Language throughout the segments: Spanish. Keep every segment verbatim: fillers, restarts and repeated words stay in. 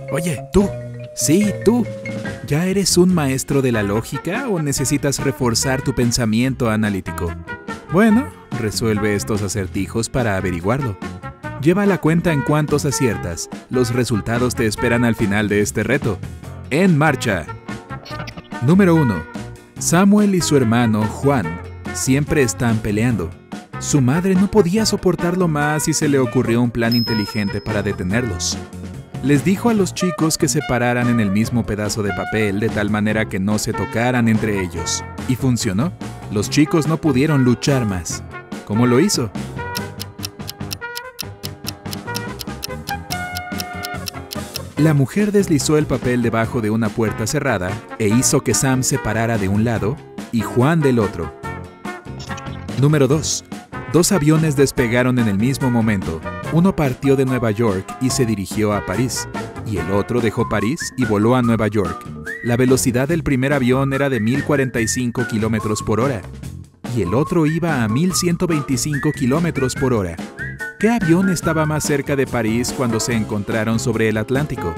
Oye, tú. Sí, tú. ¿Ya eres un maestro de la lógica o necesitas reforzar tu pensamiento analítico? Bueno, resuelve estos acertijos para averiguarlo. Lleva la cuenta en cuántos aciertas. Los resultados te esperan al final de este reto. ¡En marcha! Número uno. Samuel y su hermano, Juan, siempre están peleando. Su madre no podía soportarlo más y se le ocurrió un plan inteligente para detenerlos. Les dijo a los chicos que se pararan en el mismo pedazo de papel de tal manera que no se tocaran entre ellos. Y funcionó. Los chicos no pudieron luchar más. ¿Cómo lo hizo? La mujer deslizó el papel debajo de una puerta cerrada e hizo que Sam se parara de un lado y Juan del otro. Número dos. Dos aviones despegaron en el mismo momento. Uno partió de Nueva York y se dirigió a París, y el otro dejó París y voló a Nueva York. La velocidad del primer avión era de mil cuarenta y cinco kilómetros por hora, y el otro iba a mil ciento veinticinco kilómetros por hora. ¿Qué avión estaba más cerca de París cuando se encontraron sobre el Atlántico?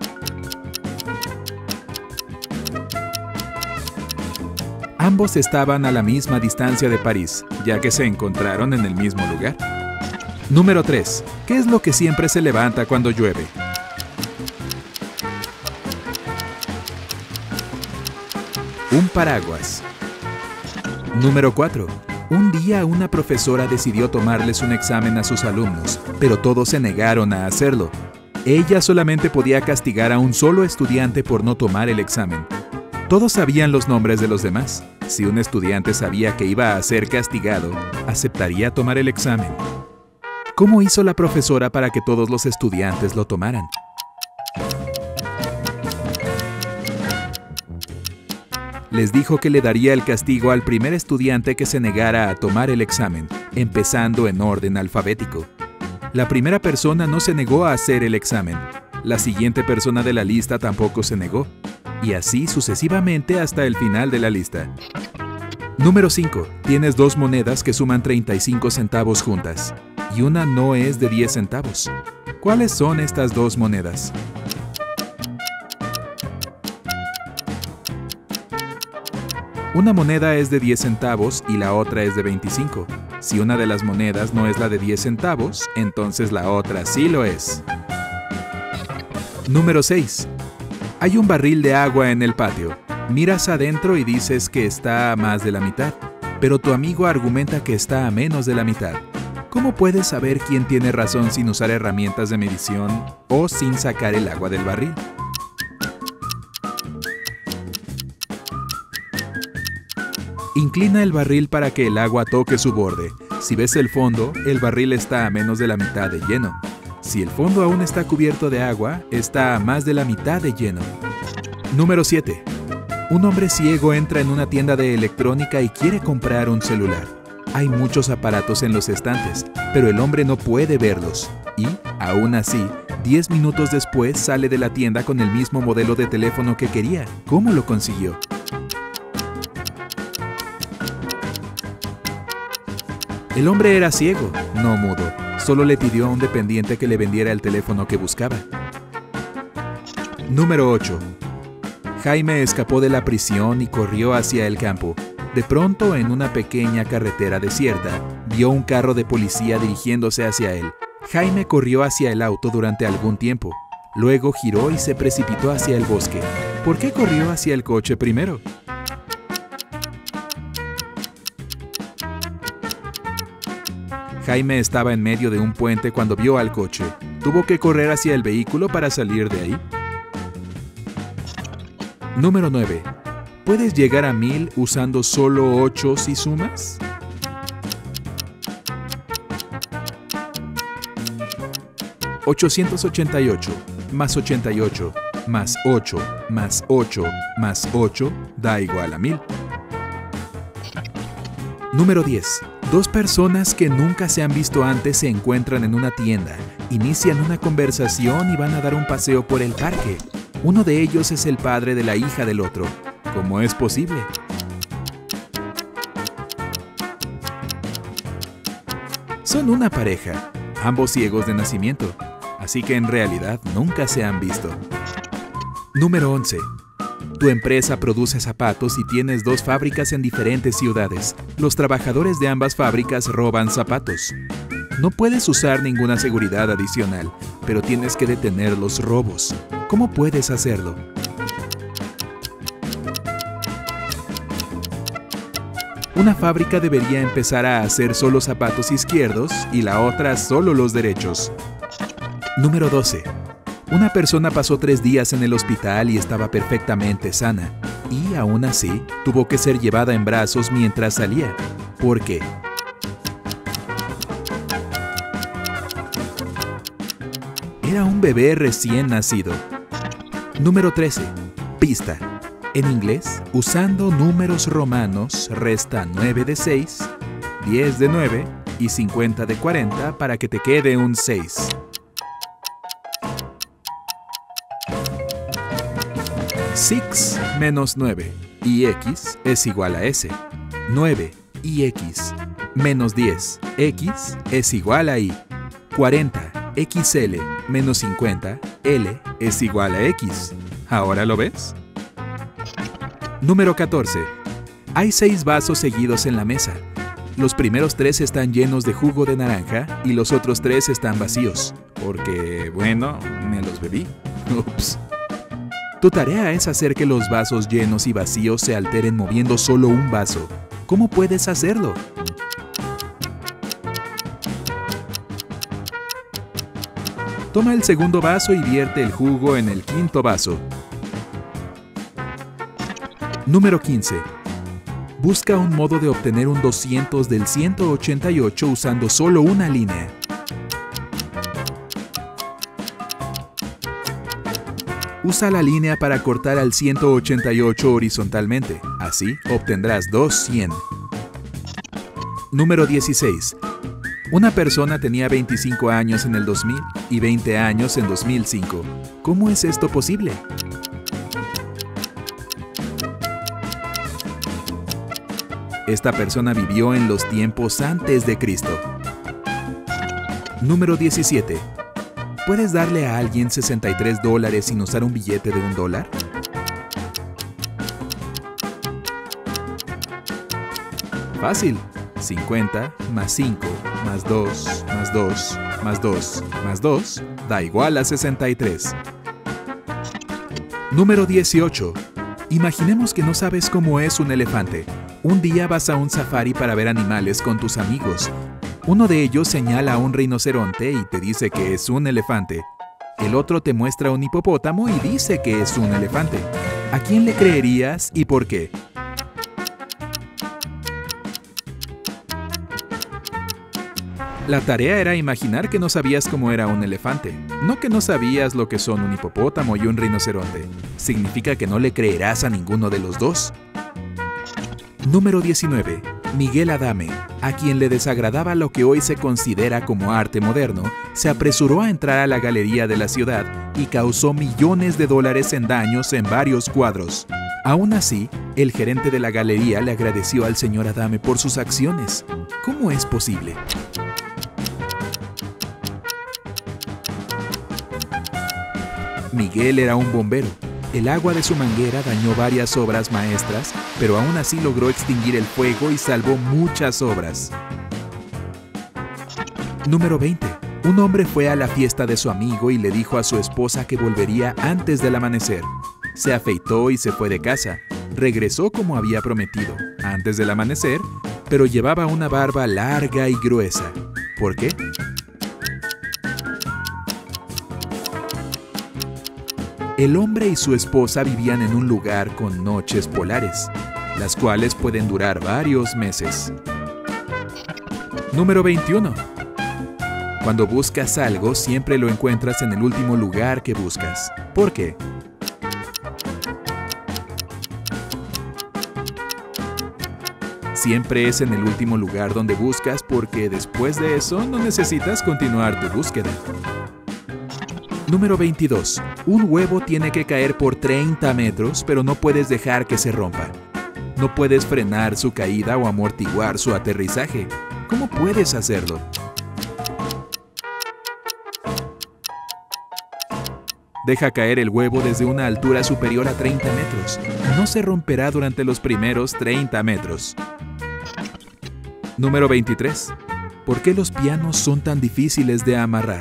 Ambos estaban a la misma distancia de París, ya que se encontraron en el mismo lugar. Número tres. ¿Qué es lo que siempre se levanta cuando llueve? Un paraguas. Número cuatro. Un día una profesora decidió tomarles un examen a sus alumnos, pero todos se negaron a hacerlo. Ella solamente podía castigar a un solo estudiante por no tomar el examen. Todos sabían los nombres de los demás. Si un estudiante sabía que iba a ser castigado, aceptaría tomar el examen. ¿Cómo hizo la profesora para que todos los estudiantes lo tomaran? Les dijo que le daría el castigo al primer estudiante que se negara a tomar el examen, empezando en orden alfabético. La primera persona no se negó a hacer el examen. La siguiente persona de la lista tampoco se negó. Y así sucesivamente hasta el final de la lista. Número cinco. Tienes dos monedas que suman treinta y cinco centavos juntas, y una no es de diez centavos. ¿Cuáles son estas dos monedas? Una moneda es de diez centavos y la otra es de veinticinco. Si una de las monedas no es la de diez centavos, entonces la otra sí lo es. Número seis. Hay un barril de agua en el patio. Miras adentro y dices que está a más de la mitad, pero tu amigo argumenta que está a menos de la mitad. ¿Cómo puedes saber quién tiene razón sin usar herramientas de medición o sin sacar el agua del barril? Inclina el barril para que el agua toque su borde. Si ves el fondo, el barril está a menos de la mitad de lleno. Si el fondo aún está cubierto de agua, está a más de la mitad de lleno. Número siete. Un hombre ciego entra en una tienda de electrónica y quiere comprar un celular. Hay muchos aparatos en los estantes, pero el hombre no puede verlos. Y, aún así, diez minutos después sale de la tienda con el mismo modelo de teléfono que quería. ¿Cómo lo consiguió? El hombre era ciego, no mudo. Solo le pidió a un dependiente que le vendiera el teléfono que buscaba. Número ocho. Jaime escapó de la prisión y corrió hacia el campo. De pronto, en una pequeña carretera desierta, vio un carro de policía dirigiéndose hacia él. Jaime corrió hacia el auto durante algún tiempo. Luego giró y se precipitó hacia el bosque. ¿Por qué corrió hacia el coche primero? Jaime estaba en medio de un puente cuando vio al coche. ¿Tuvo que correr hacia el vehículo para salir de ahí? Número nueve. ¿Puedes llegar a mil usando solo ocho si sumas? ochocientos ochenta y ocho más ochenta y ocho más ocho más ocho más ocho da igual a mil. Número diez. Dos personas que nunca se han visto antes se encuentran en una tienda, inician una conversación y van a dar un paseo por el parque. Uno de ellos es el padre de la hija del otro. ¿Cómo es posible? Son una pareja, ambos ciegos de nacimiento. así que en realidad nunca se han visto. Número once. Tu empresa produce zapatos y tienes dos fábricas en diferentes ciudades. Los trabajadores de ambas fábricas roban zapatos. No puedes usar ninguna seguridad adicional, pero tienes que detener los robos. ¿Cómo puedes hacerlo? Una fábrica debería empezar a hacer solo zapatos izquierdos y la otra solo los derechos. Número doce. Una persona pasó tres días en el hospital y estaba perfectamente sana, y aún así tuvo que ser llevada en brazos mientras salía. ¿Por qué? Era un bebé recién nacido. Número trece. Pista. En inglés, usando números romanos, resta nueve de seis, diez de nueve y cincuenta de cuarenta para que te quede un seis. seis menos nueve y x es igual a s. nueve y x menos diez, x es igual a y. cuarenta x l menos cincuenta, l es igual a x. ¿Ahora lo ves? Número catorce. Hay seis vasos seguidos en la mesa. Los primeros tres están llenos de jugo de naranja y los otros tres están vacíos. Porque, bueno, me los bebí. Ups. Tu tarea es hacer que los vasos llenos y vacíos se alteren moviendo solo un vaso. ¿Cómo puedes hacerlo? Toma el segundo vaso y vierte el jugo en el quinto vaso. Número quince. Busca un modo de obtener un doscientos del ciento ochenta y ocho usando solo una línea. Usa la línea para cortar al ciento ochenta y ocho horizontalmente. Así obtendrás dos cien. Número dieciséis. Una persona tenía veinticinco años en el dos mil y veinte años en dos mil cinco. ¿Cómo es esto posible? Esta persona vivió en los tiempos antes de Cristo. Número diecisiete. ¿Puedes darle a alguien sesenta y tres dólares sin usar un billete de un dólar? Fácil. cincuenta más cinco más dos más dos más dos más dos da igual a sesenta y tres. Número dieciocho. Imaginemos que no sabes cómo es un elefante. Un día vas a un safari para ver animales con tus amigos. Uno de ellos señala a un rinoceronte y te dice que es un elefante. El otro te muestra un hipopótamo y dice que es un elefante. ¿A quién le creerías y por qué? La tarea era imaginar que no sabías cómo era un elefante, no que no sabías lo que son un hipopótamo y un rinoceronte. Significa que no le creerás a ninguno de los dos. Número diecinueve. Miguel Adame, a quien le desagradaba lo que hoy se considera como arte moderno, se apresuró a entrar a la galería de la ciudad y causó millones de dólares en daños en varios cuadros. Aún así, el gerente de la galería le agradeció al señor Adame por sus acciones. ¿Cómo es posible? Miguel era un bombero. El agua de su manguera dañó varias obras maestras, pero aún así logró extinguir el fuego y salvó muchas obras. Número veinte. Un hombre fue a la fiesta de su amigo y le dijo a su esposa que volvería antes del amanecer. Se afeitó y se fue de casa. Regresó como había prometido, antes del amanecer, pero llevaba una barba larga y gruesa. ¿Por qué? El hombre y su esposa vivían en un lugar con noches polares, las cuales pueden durar varios meses. Número veintiuno. Cuando buscas algo, siempre lo encuentras en el último lugar que buscas. ¿Por qué? Siempre es en el último lugar donde buscas porque después de eso no necesitas continuar tu búsqueda. Número veintidós. Un huevo tiene que caer por treinta metros, pero no puedes dejar que se rompa. No puedes frenar su caída o amortiguar su aterrizaje. ¿Cómo puedes hacerlo? Deja caer el huevo desde una altura superior a treinta metros. No se romperá durante los primeros treinta metros. Número veintitrés. ¿Por qué los pianos son tan difíciles de amarrar?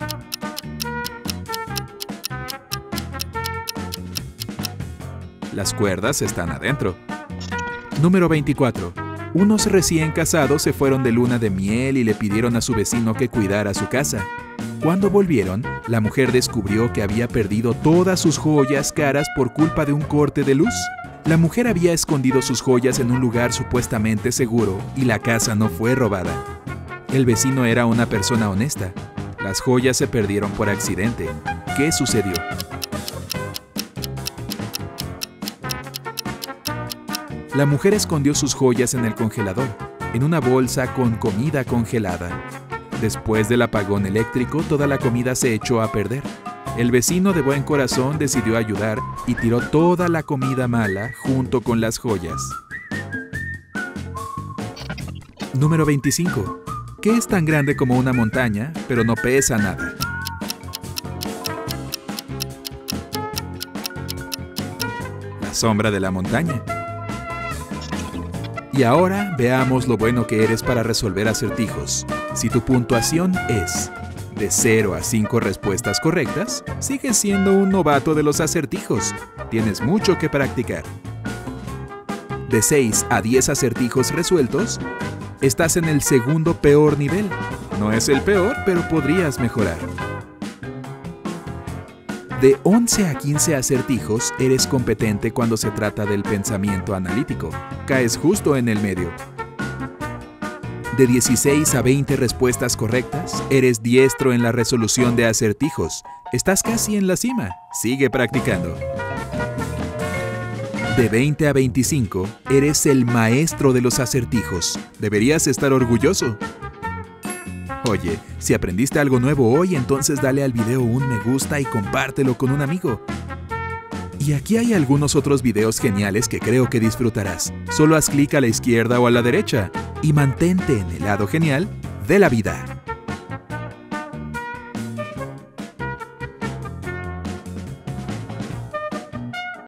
Las cuerdas están adentro. Número veinticuatro. Unos recién casados se fueron de luna de miel y le pidieron a su vecino que cuidara su casa. Cuando volvieron, la mujer descubrió que había perdido todas sus joyas caras por culpa de un corte de luz. La mujer había escondido sus joyas en un lugar supuestamente seguro y la casa no fue robada. El vecino era una persona honesta. Las joyas se perdieron por accidente. ¿Qué sucedió? La mujer escondió sus joyas en el congelador, en una bolsa con comida congelada. Después del apagón eléctrico, toda la comida se echó a perder. El vecino de buen corazón decidió ayudar y tiró toda la comida mala junto con las joyas. Número veinticinco. ¿Qué es tan grande como una montaña, pero no pesa nada? La sombra de la montaña. Y ahora veamos lo bueno que eres para resolver acertijos. Si tu puntuación es de cero a cinco respuestas correctas, sigues siendo un novato de los acertijos. Tienes mucho que practicar. De seis a diez acertijos resueltos, estás en el segundo peor nivel. No es el peor, pero podrías mejorar. De once a quince acertijos, eres competente cuando se trata del pensamiento analítico. Caes justo en el medio. De dieciséis a veinte respuestas correctas, eres diestro en la resolución de acertijos. Estás casi en la cima. Sigue practicando. De veinte a veinticinco, eres el maestro de los acertijos. Deberías estar orgulloso. Oye, si aprendiste algo nuevo hoy, entonces dale al video un me gusta y compártelo con un amigo. Y aquí hay algunos otros videos geniales que creo que disfrutarás. Solo haz clic a la izquierda o a la derecha y mantente en el lado genial de la vida.